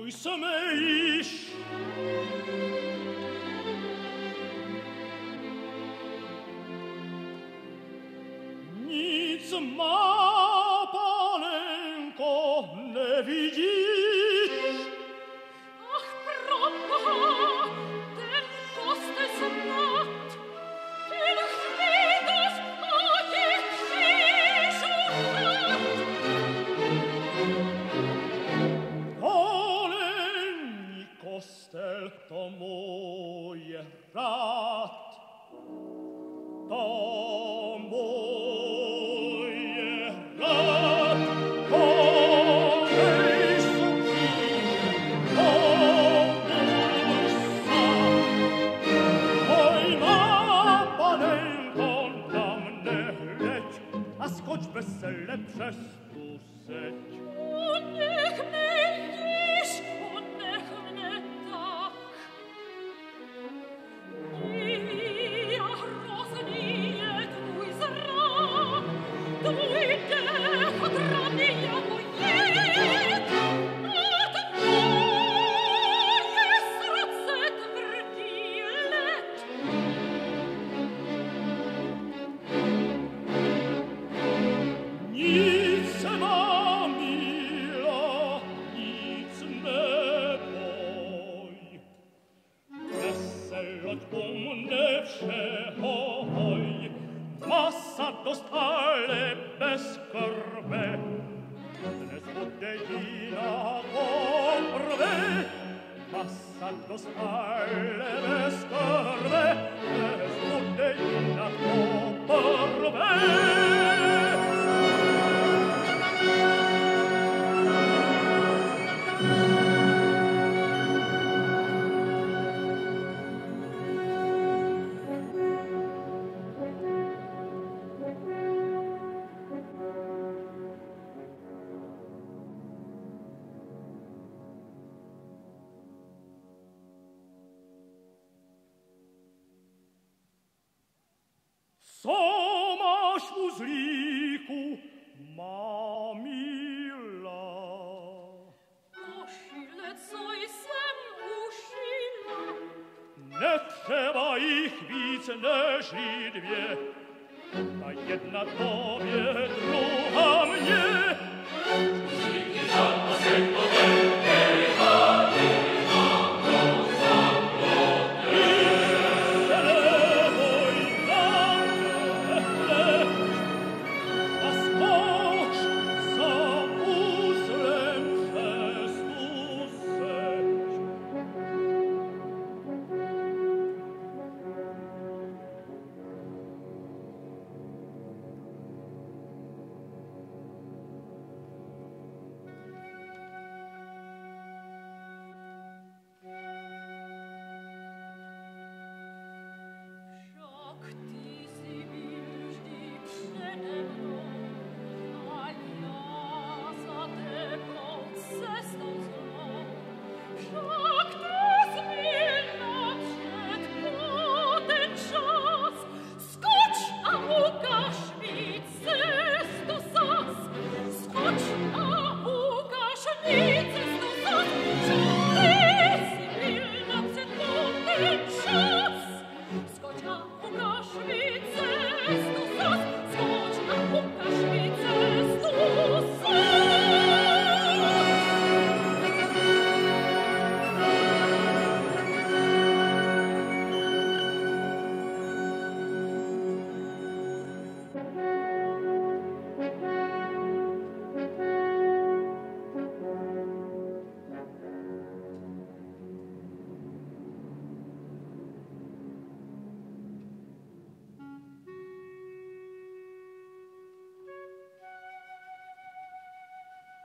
smejš. Nic má, panenko, nevidíš. Ach, proboha, ten kostes mat, ten chvídos a těch křížů chat. To není kostel, to moje rád. To moje rád, to nej sukín, to můj sám. Oj, má panenko, na mne hleď a skoč vesele přes tu seď. Nech mne již, nech mne tak. Ja hrozný je tvůj zrak, tvůj dech otravný jako jed, a tvoje srdce tvrdý led. Nic má, milá, nic neboj. Veseloď u mne všeho hoj. Masa dost, ale bez krve. Dnes bude jinak oprve. Masa dost, ale bez krve. Dnes bude jinak oprve. Co máš v uzlíku, má milá? Košile, co jsem ušila, Netřeba jich víc nežli dvě, ta jedna tobě, druhá mně.